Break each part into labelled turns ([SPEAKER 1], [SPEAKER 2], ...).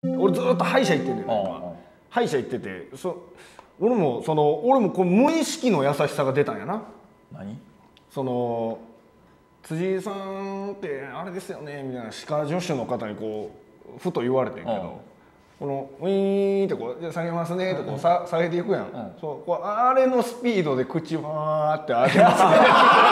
[SPEAKER 1] 俺ずっと歯医者行ってんねん今。歯医者行ってて、俺もこう無意識の優しさが出たんやな。
[SPEAKER 2] 何？
[SPEAKER 1] 辻井さんってあれですよねみたいな歯科助手の方にこうふと言われてんけど、このウィーンってこう「じゃあ下げますね」ってこう下げていくやん。そうこうあれのスピードで口わーって開けますね。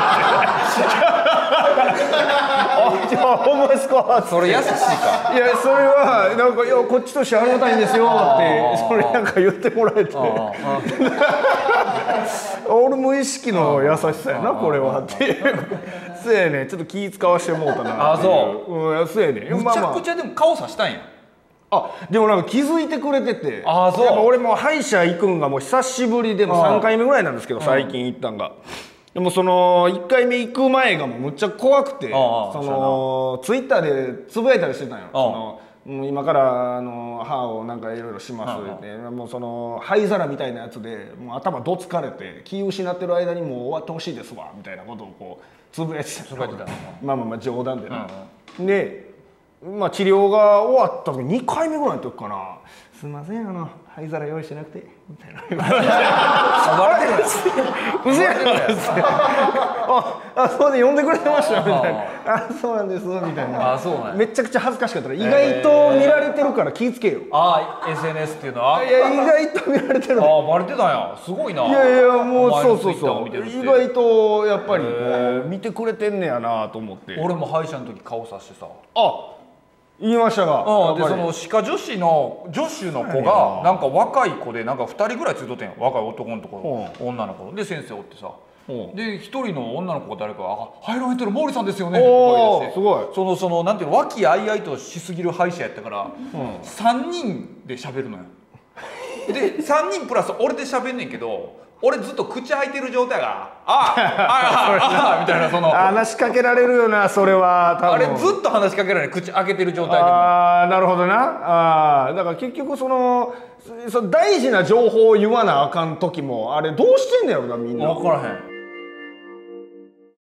[SPEAKER 1] 思いつこ
[SPEAKER 2] それ優しいか。
[SPEAKER 1] いやそれはなんか「いやこっちとしてありがたいんですよ」ってそれなんか言ってもらえて。俺無意識の優しさやなこれはっていう。そうやね、ちょっと気使わしてもうたな。
[SPEAKER 2] あ、そう。
[SPEAKER 1] そうやね。
[SPEAKER 2] むちゃくちゃでも顔さしたんや。
[SPEAKER 1] でもなんか気づいてくれてて。
[SPEAKER 2] あ、そう。
[SPEAKER 1] やっぱ俺も歯医者行くんがもう久しぶりでも3回目ぐらいなんですけど、最近行ったんが。でも1回目行く前がもうむっちゃ怖くて、ツイッターでつぶやいたりしてたんよ。今から歯をなんかいろいろしますって、もう灰皿みたいなやつでもう頭どつかれて気失ってる間にもう終わってほしいですわみたいなことをこうつぶやいてた。まあ冗談でな。で治療が終わった時2回目ぐらいの時かな「すいません灰皿用意してなくて」みたいな。
[SPEAKER 2] バレてるや
[SPEAKER 1] ん。うせやん。そうで呼んでくれてましたみたいな。あ、そうなんですみたいな。めちゃくちゃ恥ずかしかったら意外と見られてるから気ぃつけよ。
[SPEAKER 2] SNS っていうのは。
[SPEAKER 1] いや意外と見られてる。
[SPEAKER 2] バレてたんや。すごいな。
[SPEAKER 1] いやいやもうそう意外とやっぱり見てくれてんねやなと思って。
[SPEAKER 2] 俺も歯医者の時顔さしてさ。
[SPEAKER 1] 言いましたが。
[SPEAKER 2] で歯科助手の子がなんか若い子でなんか2人ぐらいついとってんよ。若い男のところ女の子で先生おってさ。で1人の女の子が誰かが「入られてる毛利さんですよね」って声出して、
[SPEAKER 1] すごい
[SPEAKER 2] なんていうの和気あいあいとしすぎる歯医者やったから3人で喋るのよ。で3人プラス俺で喋んねんけど。俺ずっと口開いてる状態がみたいな
[SPEAKER 1] 話しかけられるよなそれは多分。
[SPEAKER 2] あれずっと話しかけられる口開けてる状態でも。
[SPEAKER 1] なるほどな。だから結局大事な情報を言わなあかん時もあれどうしてんねやろなみんな。
[SPEAKER 2] 分からへん。